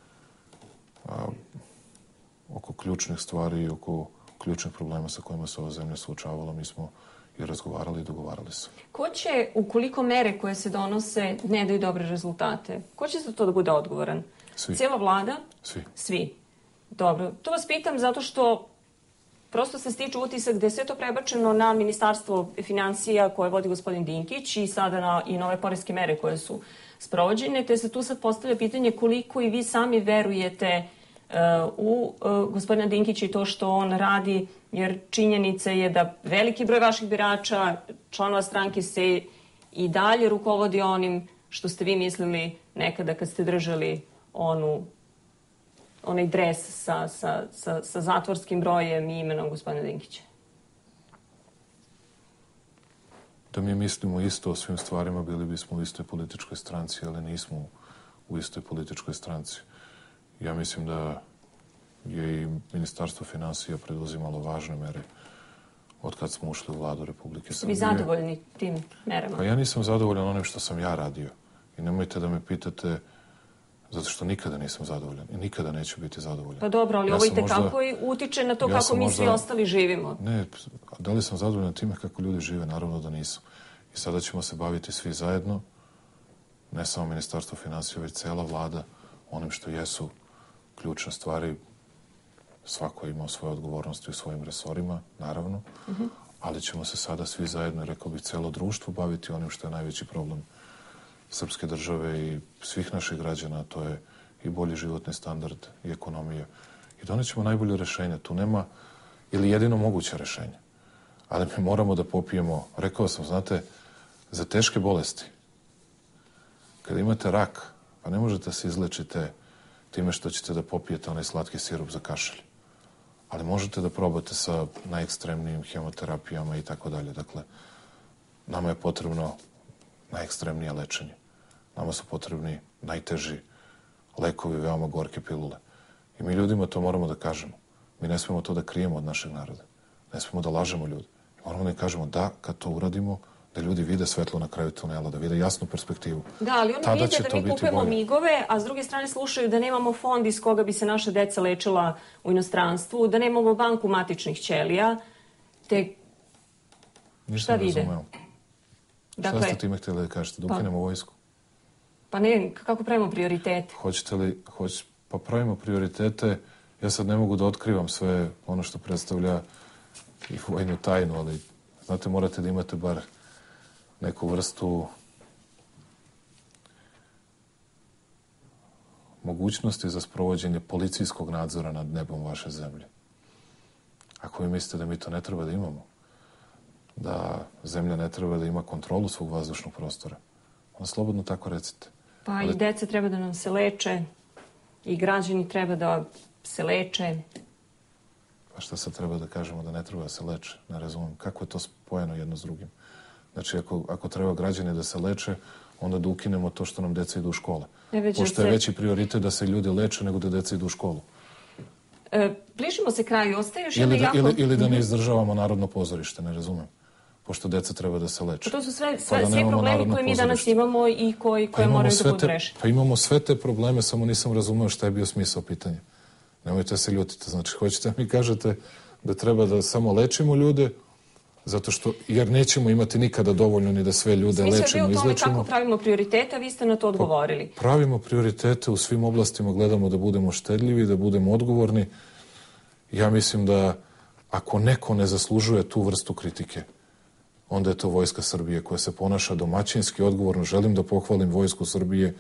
B: a, oko ključnih stvari i oko ključnih problema sa kojima se ova zemlja suočavala, mi smo i razgovarali i dogovarali se.
A: Ko će, ukoliko mere koje se donose ne daju dobre rezultate, ko će za to da bude odgovoran?
B: Svi.
A: Cijela vlada?
B: Svi.
A: Svi. Dobro. To vas pitam zato što prosto se stiče utisak da je sve to prebačeno na Ministarstvo finansija koje vodi gospodin Dinkić i sada na, i nove poreske mere koje su sprovođene, te se tu sad postavlja pitanje koliko i vi sami verujete uh, u uh, gospodina Dinkića i to što on radi, jer činjenica je da veliki broj vaših birača, članova stranke se i dalje rukovodi onim što ste vi mislili nekada kad ste držali onu onaj dres sa, sa, sa, sa zatvorskim brojem i imenom gospodina Dinkića.
B: Da mi mislimo isto o svim stvarima, bili bismo u istoj političkoj stranci, ali nismo u istoj političkoj stranci. Ja mislim da je i Ministarstvo finansija preduzimalo važne mere od kad smo ušli u vladu Republike Srbije.
A: Vi zadovoljni tim merama?
B: Pa ja nisam zadovoljan onim što sam ja radio. I nemojte da me pitate, zato što nikada nisam zadovoljan i nikada neću biti zadovoljan.
A: Pa dobro, ali
B: ja
A: ovo i tekako
B: možda,
A: i utiče na to
B: ja
A: kako mi
B: možda,
A: svi ostali živimo.
B: Ne, da li sam zadovoljan time kako ljudi žive? Naravno da nisam. I sada ćemo se baviti svi zajedno ne samo Ministarstvo finansija, već cela vlada, onim što jesu ključne stvari. Svako je imao svoje odgovornosti u svojim resorima, naravno, mm-hmm. ali ćemo se sada svi zajedno, rekao bih, celo društvo baviti onim što je najveći problem srpske države i svih naših građana, a to je i bolji životni standard i ekonomija. I donećemo najbolje rešenje. Tu nema, ili jedino moguće rešenje. Ali mi moramo da popijemo, rekao sam, znate, za teške bolesti, kada imate rak, pa ne možete se izlečite time što ćete da popijete onaj slatki sirup za kašelj. Ali možete da probate sa najekstremnijim hemoterapijama i tako dalje. Dakle, nama je potrebno najekstremnije lečenje. Nama su potrebni najteži lekovi, veoma gorke pilule. I mi ljudima to moramo da kažemo. Mi ne smemo to da krijemo od našeg naroda. Ne smemo da lažemo ljudi. Moramo da im kažemo da, kad to uradimo, da ljudi vide svetlo na kraju tunela, da vide jasnu perspektivu.
A: Da, ali oni
B: Tada
A: vide da mi kupujemo migove, a s druge strane slušaju da nemamo fond iz koga bi se naša deca lečila u inostranstvu, da nemamo banku matičnih ćelija, te šta vide?
B: Nisam razumeo. Dakle, šta ste time htjeli da kažete? Da ukinemo pa, vojsku?
A: Pa ne, kako pravimo prioritete?
B: Hoćete li, hoć, pa pravimo prioritete. Ja sad ne mogu da otkrivam sve ono što predstavlja i vojnu tajnu, ali znate, morate da imate bar neku vrstu mogućnosti za sprovođenje policijskog nadzora nad nebom vaše zemlje. Ako vi mislite da mi to ne treba da imamo, da zemlja ne treba da ima kontrolu svog vazdušnog prostora, onda slobodno tako recite.
A: Pa ali i deca treba da nam se leče, i građani treba da se leče.
B: Pa šta sad treba da kažemo da ne treba da se leče? Ne razumijem. Kako je to spojeno jedno s drugim? Znači, ako, ako treba građani da se leče, onda da ukinemo to što nam deca idu u škole. Ne, Pošto je se... veći prioritet da se ljudi leče nego da deca idu u školu.
A: E, bližimo se kraju, ostaje još
B: ili
A: jedna
B: da,
A: jako...
B: Ili, ili da ne izdržavamo Narodno pozorište, ne razumijem. Pošto deca treba da se leče.
A: Pa to su sve, sve, pa da svi problemi koje mi danas imamo i koji, koje pa moraju da budu rešeni.
B: Pa imamo sve te probleme, samo nisam razumeo šta je bio smisao pitanja. Nemojte se ljutiti. Znači, hoćete mi kažete da treba da samo lečimo ljude, zato što, jer nećemo imati nikada dovoljno ni da sve ljude lečimo i izlečimo.
A: Smisao je bio u tome kako pravimo prioritete, a vi ste na to odgovorili.
B: Pa, pravimo prioritete u svim oblastima, gledamo da budemo štedljivi, da budemo odgovorni. Ja mislim da ako neko ne zaslužuje tu vrstu kritike, onda je to Vojska Srbije koja se ponaša domaćinski, odgovorno. Želim da pohvalim Vojsku Srbije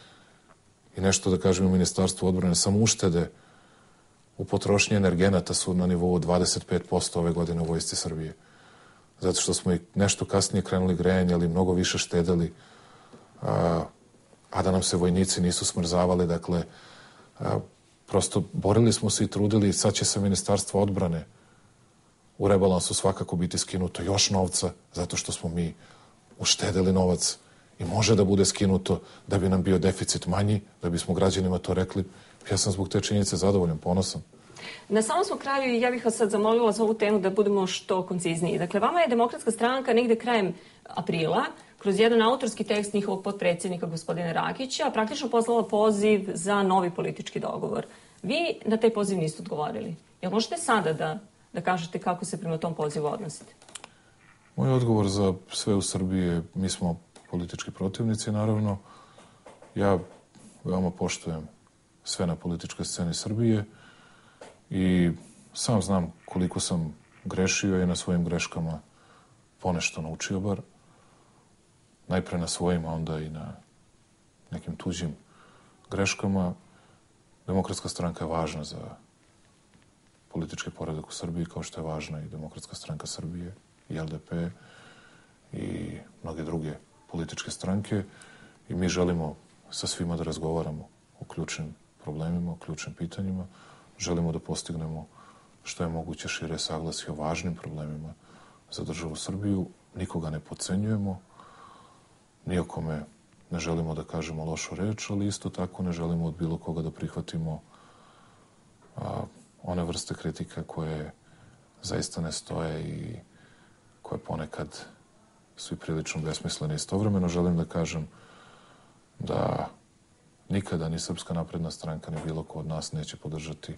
B: i nešto da kažem u Ministarstvu odbrane. Samo uštede u potrošnji energenata su na nivou dvadeset pet posto ove godine u Vojsci Srbije. Zato što smo i nešto kasnije krenuli grejanje, ali mnogo više štedeli, a, a da nam se vojnici nisu smrzavali. Dakle, a, prosto borili smo se i trudili. Sad će se Ministarstvo odbrane u rebalansu svakako biti skinuto još novca, zato što smo mi uštedeli novac i može da bude skinuto da bi nam bio deficit manji, da bismo građanima to rekli. Ja sam zbog te činjenice zadovoljan, ponosan.
A: Na samom smo kraju i ja bih vas sad zamolila za ovu temu da budemo što koncizniji. Dakle, vama je Demokratska stranka negde krajem aprila kroz jedan autorski tekst njihovog potpredsjednika gospodina Rakića praktično poslala poziv za novi politički dogovor. Vi na taj poziv niste odgovorili. Jel možete sada da, da kažete kako se prema tom pozivu odnosite?
B: Moj odgovor za sve u Srbiji je, mi smo politički protivnici, naravno. Ja veoma poštujem sve na političkoj sceni Srbije i sam znam koliko sam grešio i na svojim greškama ponešto naučio bar. Najpre na svojim, a onda i na nekim tuđim greškama. Demokratska stranka je važna za politički poredak u Srbiji, kao što je važna i Demokratska stranka Srbije, i L D P i mnoge druge političke stranke. I mi želimo sa svima da razgovaramo o ključnim problemima, o ključnim pitanjima. Želimo da postignemo što je moguće šire saglasje o važnim problemima za državu Srbiju. Nikoga ne podcenjujemo, nijokome ne želimo da kažemo lošu reč, ali isto tako ne želimo od bilo koga da prihvatimo a, one vrste kritika koje zaista ne stoje i koje ponekad su i prilično besmislene. Istovremeno želim da kažem da nikada ni Srpska napredna stranka ni bilo ko od nas neće podržati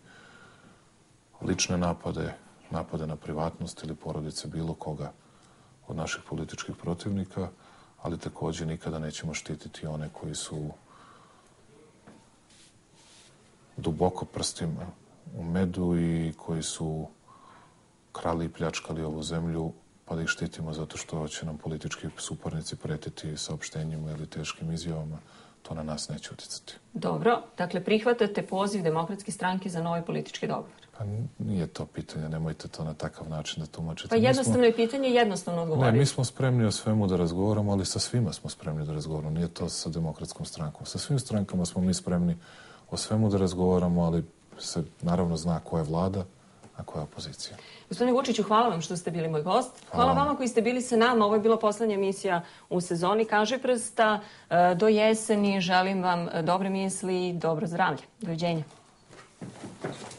B: lične napade, napade na privatnost ili porodice bilo koga od naših političkih protivnika, ali takođe nikada nećemo štititi one koji su duboko prstima u medu i koji su krali i pljačkali ovu zemlju, pa da ih štitimo zato što će nam politički suparnici pretiti saopštenjima ili teškim izjavama. To na nas neće uticati.
A: Dobro, dakle prihvatate poziv Demokratske stranke za novi politički dogovor.
B: Pa nije to pitanje, nemojte to na takav način da tumačite.
A: Pa jednostavno je pitanje, jednostavno odgovoriti.
B: Ne, mi smo spremni o svemu da razgovaramo, ali sa svima smo spremni da razgovaramo. Nije to sa Demokratskom strankom. Sa svim strankama smo mi spremni o svemu da razgovaramo, ali se naravno zna koja je vlada, a koja je opozicija.
A: Gospodine Vučiću, hvala vam što ste bili moj gost. Hvala vama koji ste bili sa nama. Ovo je bila poslednja emisija u sezoni Kažiprsta. Do jeseni želim vam dobre misli i dobro zdravlje. Doviđenja.